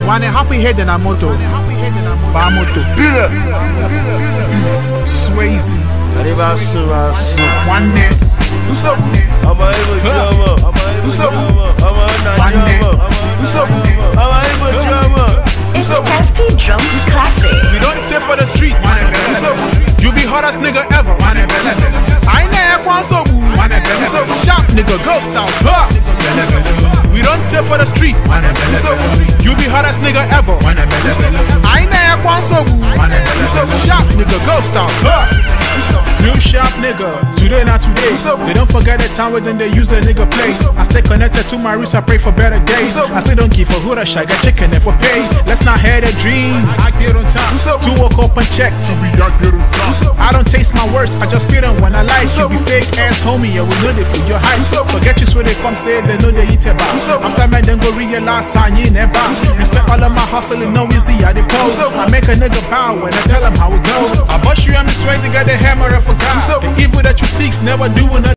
One happy head and a moto. Bamoto. Swayze. One day. It's hefty drums classic. We don't take for the street. You be hottest nigga ever. I never Nsogbu. Sharp nigga, ghost out. We don't take for the street. You be hottest nigga ever. I never Nsogbu. Sharp nigga, ghost out. Real sharp nigga, today not today. They don't forget the time when they use the nigga play. I stay connected to my roots, I pray for better days. I say don't give a hood a shot, got chicken and for pays. Let's not head a dream, I get on time. Still walk up and check. I don't taste my words, I just spit them when I like. You be fake ass homie, yeah, we know they for your hype. Forget you where they come say they know they eat about. After man then go realize I ain't never. Respect all of my hustle and no easy, I dey pose. I make a nigga bow when I tell him how it goes. I bust you and me Swayze, got the hammer of a god. The evil that you seek never do another.